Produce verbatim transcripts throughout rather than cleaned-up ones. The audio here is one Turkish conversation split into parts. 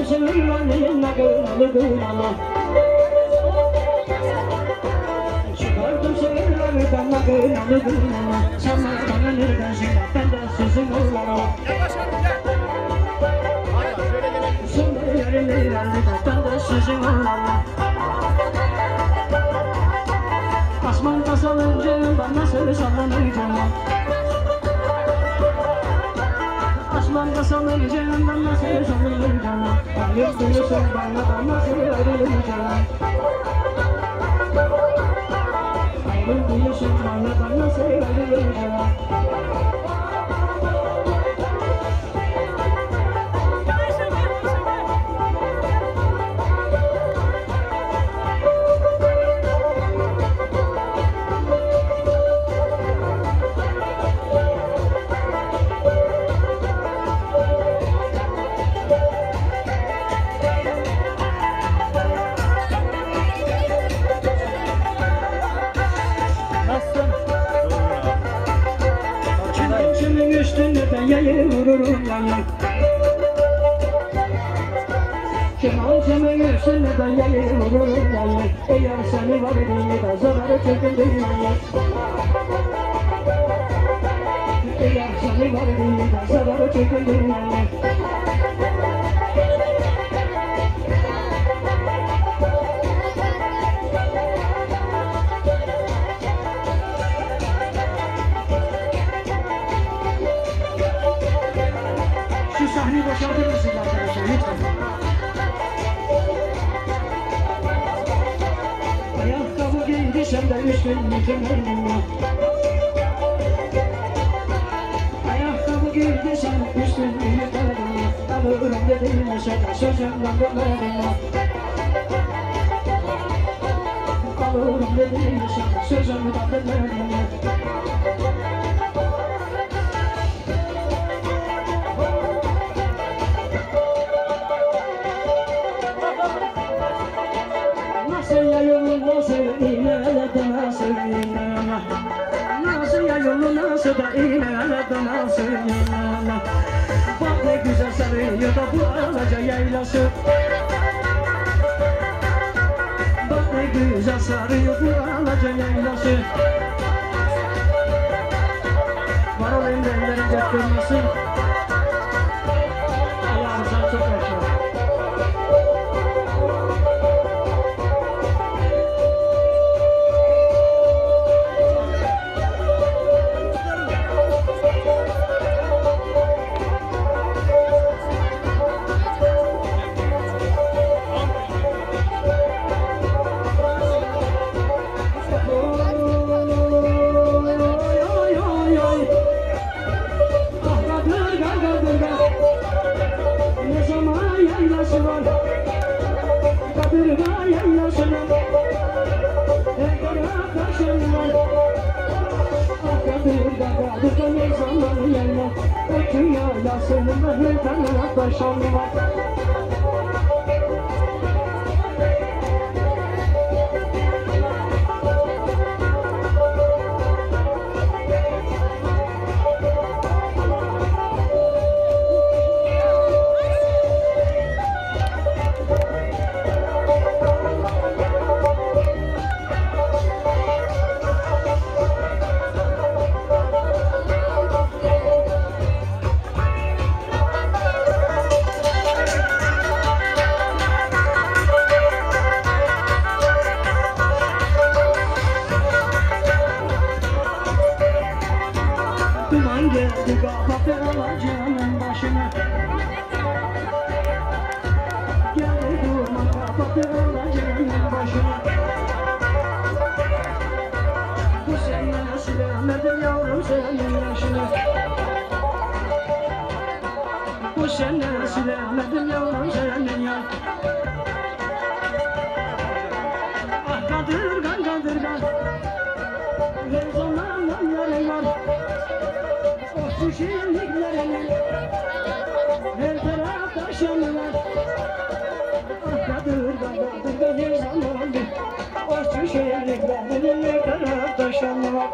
sevinmenin ne gönlü gönlü. Çıkardım sevinlerden ne gönlü gönlü. Sen bana neredensin bak ben de sizin oğlanım. Sen yerin eğlendi bak ben de sizin oğlanım. Asman kasalınca ben nasıl sallanacağım. Asman kasalınca ben nasıl sallanacağım. Ayrıl diyorsun bana ben nasıl ayrılacağım. Ayrıl diyorsun bana ben nasıl ayrılacağım. Yayı vururum yayı. Kemancımın üstüne ben yayı vururum yayı. Eğer seni var diye de zararı çekildim yayı. Eğer seni var diye de zararı çekildim yayı. Sahneyi boşaltır mısınız arkadaşlar lütfen? Ayakkabı giydiysem de üstümü kemerim yok. Ayakkabı giydiysem de üstümü kemerim yok. Alırım dediğimi sana sözümden dönerim yok. Alırım dediğimi sana sözümden dönerim yok. Nasıl ya yolu nasıl ilerledi nasıl ilerledi. Nasıl ya yolu nasıl da ilerledi nasıl ilerledi. Bak ne güzel sarıyor da bu alaca yaylası. Bak ne güzel sarıyor bu alaca yaylası. Var olayım benlerin dert görmesin. Allah'ım sen çok yaşa. Duman geldi kapattı alacağımın başına. Geldi duman kapattı alacağımın başına. Bu sene silemedim yavrum senin yaşına. Bu sene silemedim yavrum senin yaşına. Ah kadırgan kadırgan. Her zaman yarın var. Şu şiirliklerine her tarafta şanlar. Ah kadırgan kadırgan her zaman. O şu şiirliklerine her tarafta şanlar.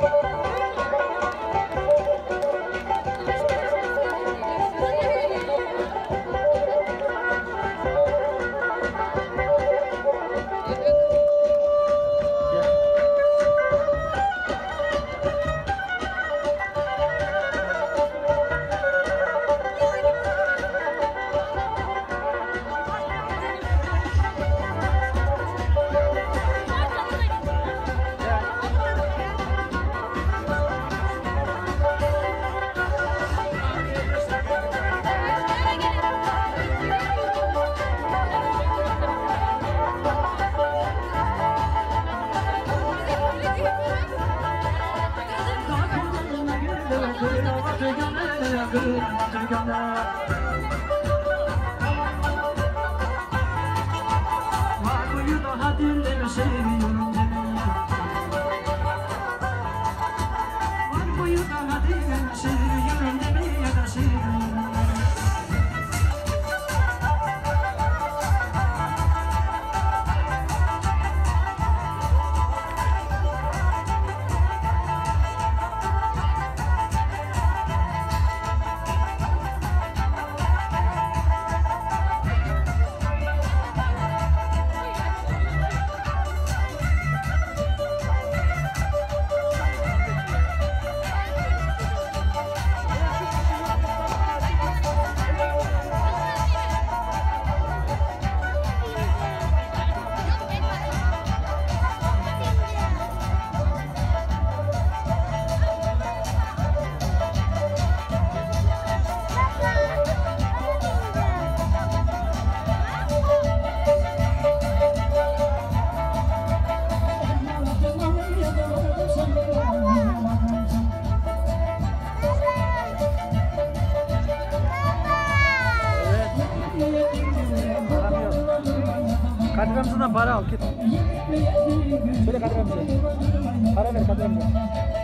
Kadir amcadan para al git. Söyle Kadir amca. Para ver Kadir amca.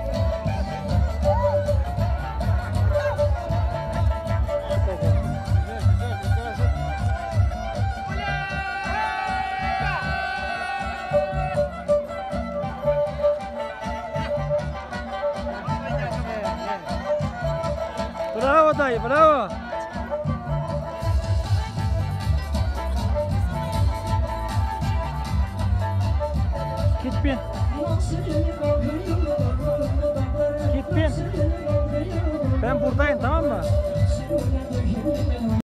Bravo dayı, bravo. Git bin. Git bin. Ben buradayım, tamam mı?